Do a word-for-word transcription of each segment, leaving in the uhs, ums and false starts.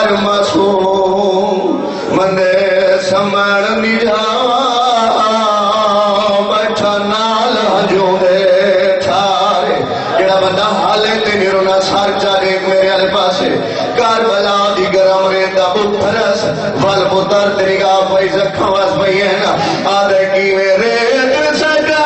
یار معصوم مندے سمن نجاوا بیٹھا نال جو دے تھارے جڑا بندہ حالے تے رونا سار چاہے میرے والے پاسے کربلا دی گرم ریتا پتھرس ول پتر تیری گاہ پئی زخم واس پئی ہے نا آدھے کی میرے دل سجا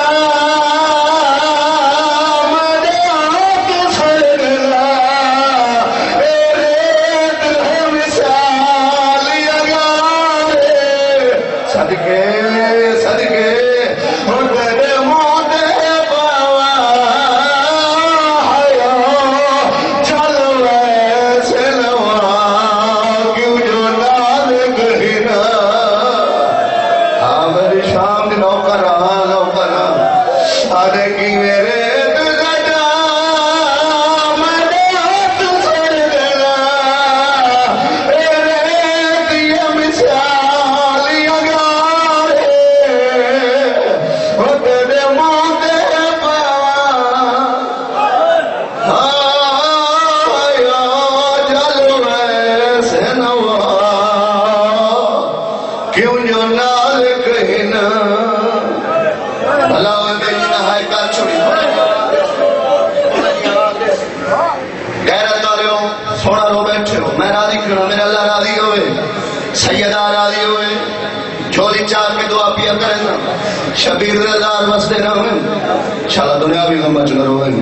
شبیر رضار مستے رہن شاءاللہ دنیا بھی غم بچ رہن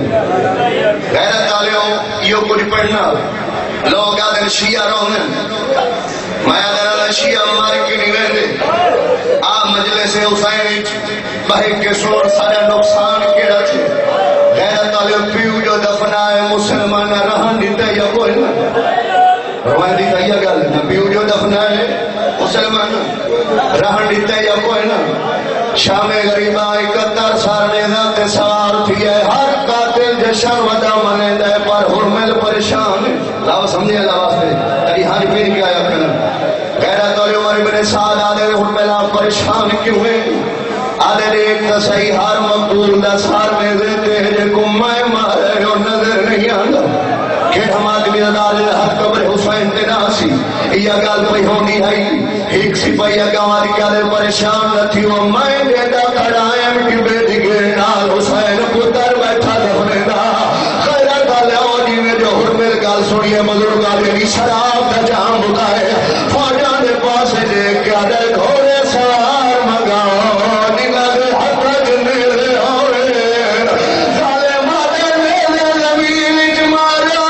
غیرت آلیوں یہ کچھ پڑھنا لوگ آدھر شیعہ رہن میں آدھر شیعہ مارے کی نہیں رہتے آپ مجلس حسین بہت کے سور سارے نقصان کے رکھے غیرت آلیوں پیو جو دفنائے مسلمان رہن دیتے یا کوئی نا روائن دیتا یہ گل نا پیو جو دفنائے مسلمان رہن دیتے یا کوئی نا شام غریبہ اکتر سارنے ذات سار تھی ہے ہر قاتل جشن ودا منے دے پر حرمل پریشان لاؤ سمجھے لواز دے تری ہر پیر کیا یا کرن غیرت اور عمر بن سعد آدھے حرملہ پریشان کیوں ہیں آدھے ایک تصحیح ہر مقبول دا سار میں دیتے ہیں جے کو میں مارے جو نظر نہیں آنا کہ ہم آدمی ادارے ہر قبر حسین تناسی یہ گال پہ ہونی ہے ایک سپاہی گاواری کیا دے پریشان نہ تھی وہ میں بیٹا کھڑائیں کی بیٹی کے نال حسین پتر بیٹھا دفنے دا خیرت والے آجی میں جو حرمل گال سنیے بزرگ آدھے بھی شراب دا جام بکائے فوجان دے پاس لے کیا دے گھوڑے سوار مگاؤ نگا دے حق جنے دے ہوئے ظالم آدھے لے دے زمین جمارا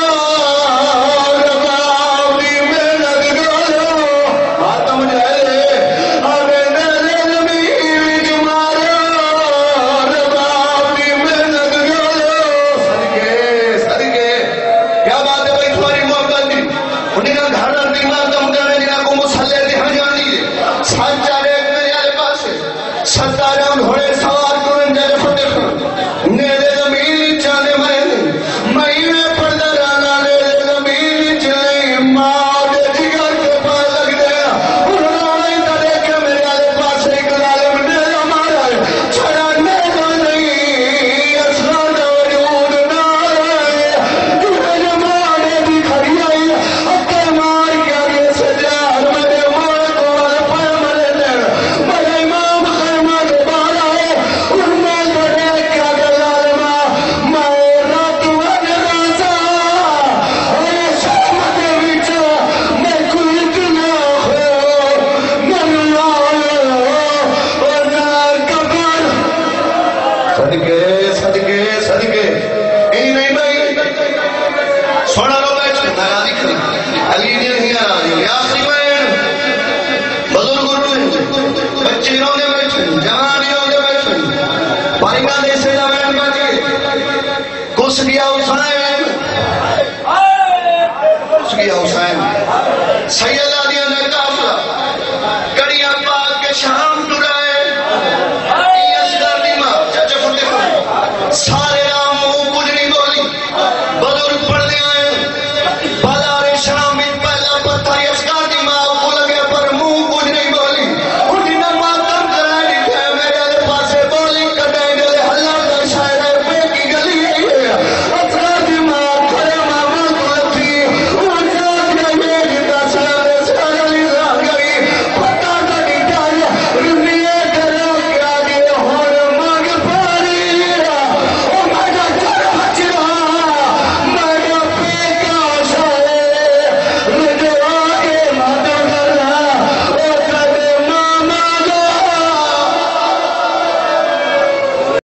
رباب دی میں لگ گلو ماتم جائے آدھے لے دے زمین جمارا رباب دی میں لگ گلو صدقے صدقے کیا بات ہے بھائی تمہاری محبت دی انہیں کا گھر دی ماتم کرنے جنہاں کو مسلح دی ہم جانی ہے ساتھ چارے ایک میرے آلے پاس ہے ستارہ گھوڑے سوار کرن جائے فتح کرن نیلے زمین چانے میں مہینے پردہ رانا نیلے زمین چلے ماں دے جگر کے پاس لگ دیا انہوں نے تا دیکھے میرے آلے پاس ایک ظالم نیلہ مارا ہے چھڑا نیلہ نہیں اصلا دا وجود نہ رہے جوڑے جمانے دی کھڑی آئی اکے مار کے آگے سجار میرے ماں کو والے پائے ملے دے میرے امام خیمہ کے بار آئے ان میں بڑے کیا گلالمہ میں رات ون رازا اے شام دے وچا میں کوئی اتنا ہو من لال اور نار کبر صدقے صدقے صدقے این نہیں بھائی سونا لو بیٹھ میں راضی کھڑی علی نے نہیں راضی یا آخری میں بزرگ روئے بچے رونے بیٹھے جوانی رونے بیٹھے پائنگا دے سے جوان بچے کس گیا حسین کس گیا حسین سید